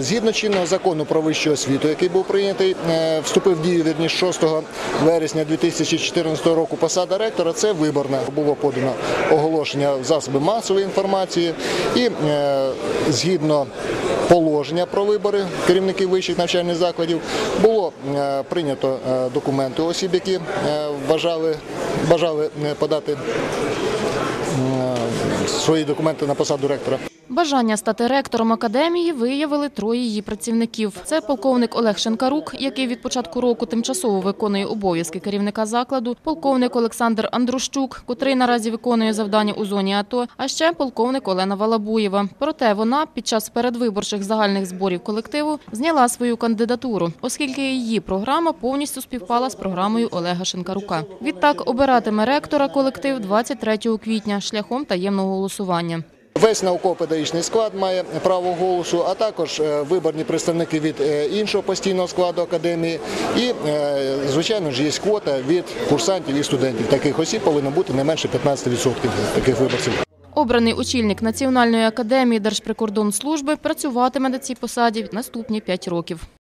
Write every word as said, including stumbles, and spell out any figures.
Згідно чинного закону про вищу освіту, який був прийнятий, вступив в дію, вірніше, шостого вересня дві тисячі чотирнадцятого року, посада ректора – це виборна. Було подано оголошення в засоби масової інформації і згідно положення про вибори керівників вищих навчальних закладів було прийнято документи осіб, які бажали, бажали подати свої документи на посаду ректора. Бажання стати ректором академії виявили троє її працівників. Це полковник Олег Шинкарук, який від початку року тимчасово виконує обов'язки керівника закладу, полковник Олександр Андрущук, котрий наразі виконує завдання у зоні АТО, а ще полковник Олена Валабуєва. Проте вона під час передвиборчих загальних зборів колективу зняла свою кандидатуру, оскільки її програма повністю співпала з програмою Олега Шинкарука. Відтак обиратиме ректора колектив двадцять третього квітня шляхом таємного голосування. Весь науково-педагогічний склад має право голосу, а також виборні представники від іншого постійного складу академії. І, звичайно ж, є квота від курсантів і студентів. Таких осіб повинно бути не менше п'ятнадцяти відсотків таких виборців. Обраний очільник Національної академії Держприкордонслужби працюватиме на цій посаді наступні п'ять років.